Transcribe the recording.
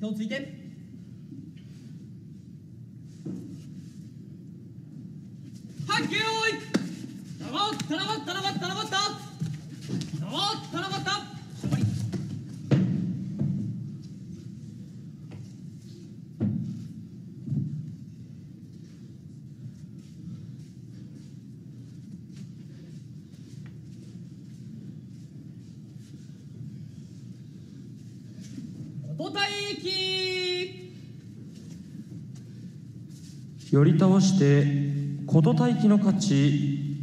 手をついてはい、よーい。たまったなまったなまったなまったなまったなまった。終わり。お答えき寄り倒して琴大輝の勝ち。